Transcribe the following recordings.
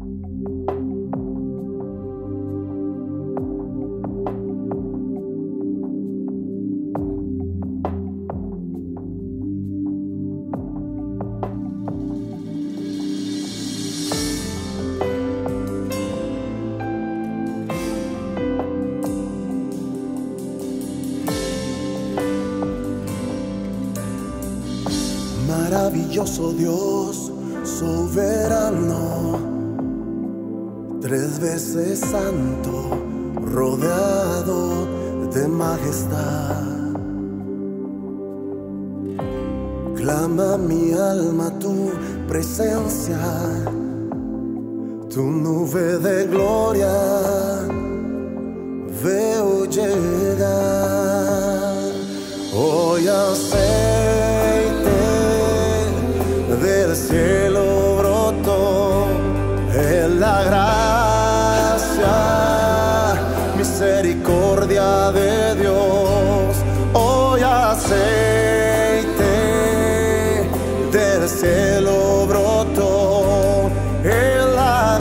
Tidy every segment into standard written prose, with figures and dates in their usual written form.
Maravilloso Dios, soberano, tres veces santo, rodeado de majestad. Clama mi alma tu presencia, tu nube de gloria veo llegar. Hoy aceite del cielo brotó, en la gracia, misericordia de Dios. Hoy aceite del cielo brotó, en la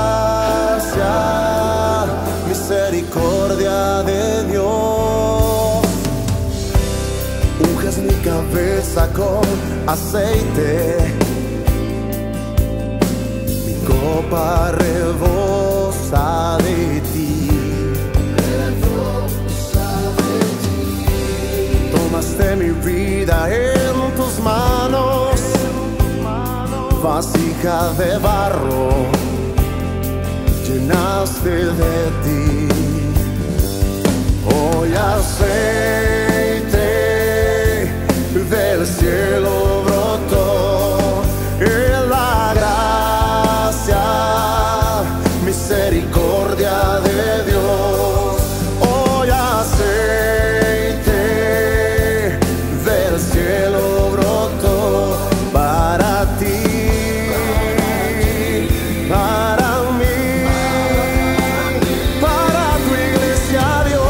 gracia, misericordia de Dios. Unges mi cabeza con aceite, mi copa rebosa de ti. Tomaste mi vida en tus manos, vasija de barro, llenaste de ti. Hoy aceite del cielo brotó, en la gracia, misericordia de Dios. Hoy aceite del cielo brotó para ti, para mí, para tu iglesia,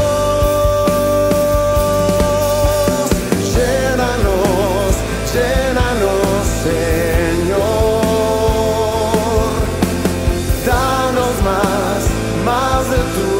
Dios. Llénanos, llénanos, Señor. Danos más de tu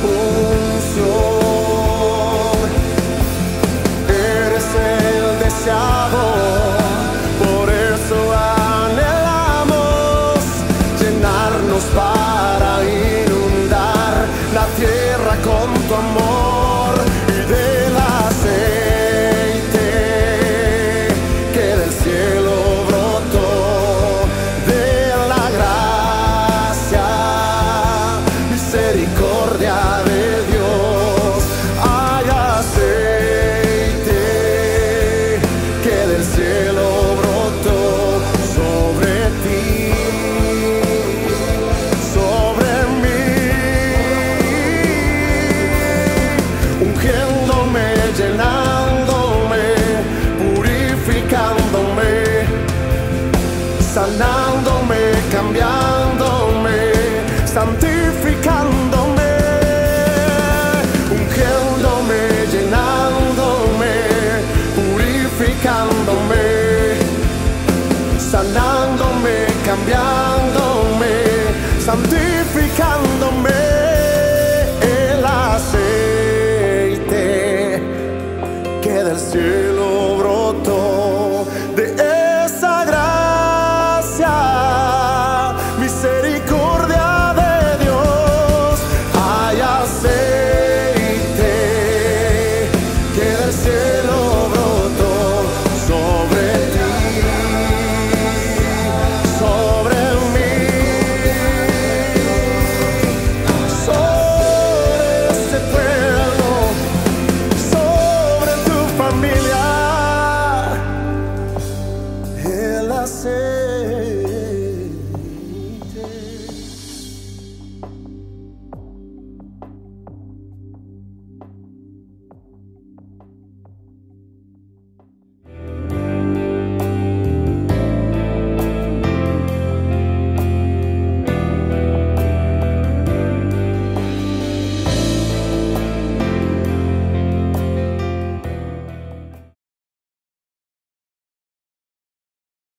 unción. Eres el deseado, por eso anhelamos llenarnos para inundar la tierra con tu amor y del aceite que del cielo brotó, de la gracia, misericordia de Dios. Hay aceite que del cielo brotó sobre ti, sobre mí, ungiéndome, llenándome, purificándome, sanándome, cambiándome, santificándome, ungiéndome, llenándome, purificándome, sanándome, cambiándome, santificándome.